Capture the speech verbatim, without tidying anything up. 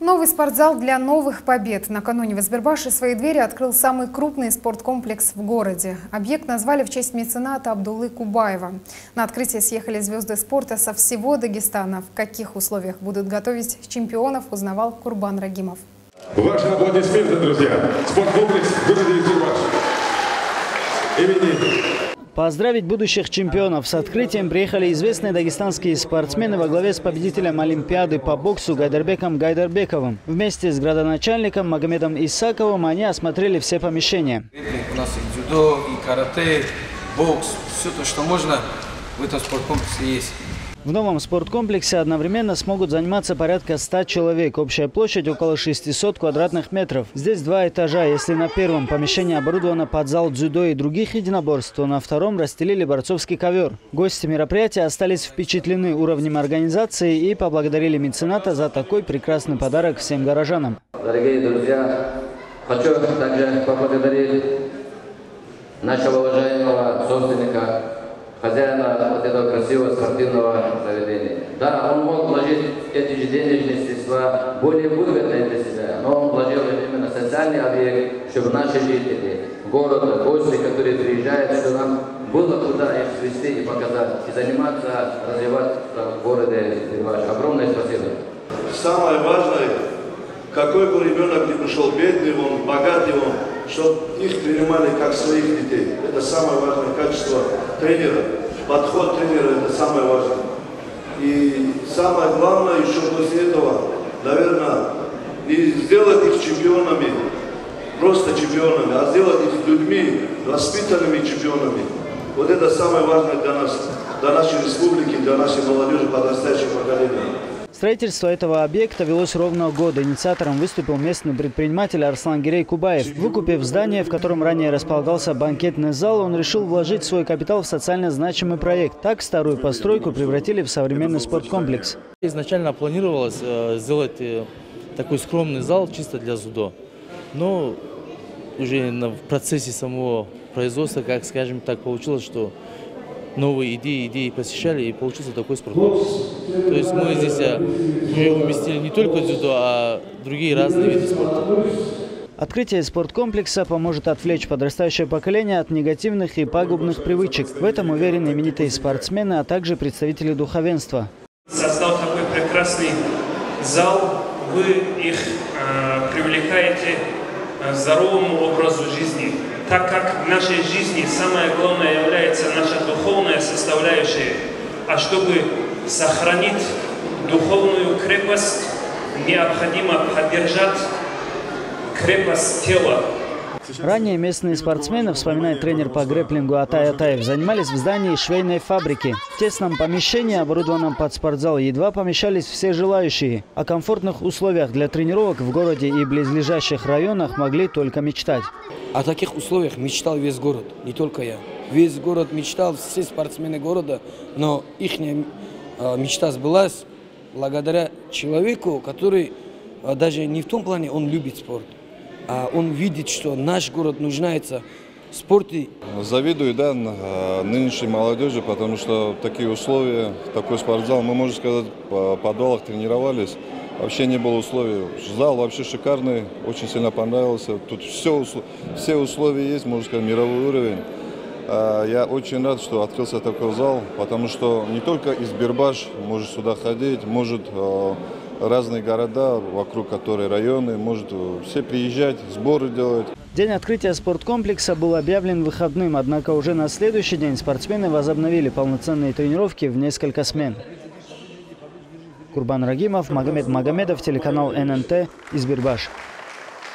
Новый спортзал для новых побед. Накануне в Избербаше свои двери открыл самый крупный спорткомплекс в городе. Объект назвали в честь мецената Абдуллы Кубаева. На открытие съехали звезды спорта со всего Дагестана. В каких условиях будут готовить чемпионов, узнавал Курбан Рагимов. Ваши аплодисменты, друзья. Спорткомплекс в городе Избербаш. Имени... Поздравить будущих чемпионов с открытием приехали известные дагестанские спортсмены во главе с победителем Олимпиады по боксу Гайдарбеком Гайдарбековым. Вместе с градоначальником Магомедом Исаковым они осмотрели все помещения. У нас и дзюдо, и карате, бокс, все то, что можно в этом спорткомплексе есть. В новом спорткомплексе одновременно смогут заниматься порядка ста человек. Общая площадь около шестисот квадратных метров. Здесь два этажа. Если на первом помещении оборудовано под зал дзюдо и других единоборств, то на втором расстелили борцовский ковер. Гости мероприятия остались впечатлены уровнем организации и поблагодарили мецената за такой прекрасный подарок всем горожанам. Дорогие друзья, хочу также поблагодарить нашего уважаемого собственника, хозяина вот этого красивого спортивного заведения. Да, он мог вложить эти же денежные средства более выгодно для себя, но он вложил именно социальный объект, чтобы наши жители города, гости, которые приезжают, чтобы нам было куда их свести и показать, и заниматься, развивать в городе Избербаш. Огромное спасибо. Самое важное, какой бы ребенок ни пришел, бедный он, богатый он, чтобы их принимали как своих детей. Это самое важное качество тренера. Подход тренера – это самое важное. И самое главное, еще после этого, наверное, не сделать их чемпионами, просто чемпионами, а сделать их людьми, воспитанными чемпионами. Вот это самое важное для нас, для нашей республики, для нашей молодежи, подрастающего поколения. Строительство этого объекта велось ровно год. Инициатором выступил местный предприниматель Арслангерей Кубаев. Выкупив здание, в котором ранее располагался банкетный зал, он решил вложить свой капитал в социально значимый проект. Так старую постройку превратили в современный спорткомплекс. Изначально планировалось э, сделать э, такой скромный зал чисто для дзюдо. Но уже на, в процессе самого производства, как скажем так, получилось, что новые идеи, идеи посещали, и получился такой спорткомплекс. То есть мы здесь уже уместили не только дзюдо, а другие разные виды спорта. Открытие спорткомплекса поможет отвлечь подрастающее поколение от негативных и пагубных привычек. В этом уверены именитые спортсмены, а также представители духовенства. Создал такой прекрасный зал, вы их э, привлекаете к здоровому образу жизни. Так как в нашей жизни самое главное является наша духовная составляющая, а чтобы сохранить духовную крепость, необходимо поддержать крепость тела. Ранее местные спортсмены, вспоминает тренер по грэпплингу Атай Атаев, занимались в здании швейной фабрики. В тесном помещении, оборудованном под спортзал, едва помещались все желающие. О комфортных условиях для тренировок в городе и близлежащих районах могли только мечтать. О таких условиях мечтал весь город, не только я. Весь город мечтал, все спортсмены города, но их мечта сбылась благодаря человеку, который даже не в том плане, он любит спорт, а он видит, что наш город нуждается в спорте. Завидую, да, нынешней молодежи, потому что такие условия, такой спортзал, мы, можно сказать, по подвалах тренировались. Вообще не было условий. Зал вообще шикарный, очень сильно понравился. Тут все, все условия есть, можно сказать, мировой уровень. Я очень рад, что открылся такой зал, потому что не только Избербаш может сюда ходить, может разные города, вокруг которых районы, может все приезжать, сборы делать. День открытия спорткомплекса был объявлен выходным, однако уже на следующий день спортсмены возобновили полноценные тренировки в несколько смен. Курбан Рагимов, Магомед Магомедов, телеканал эн эн тэ, Избербаш.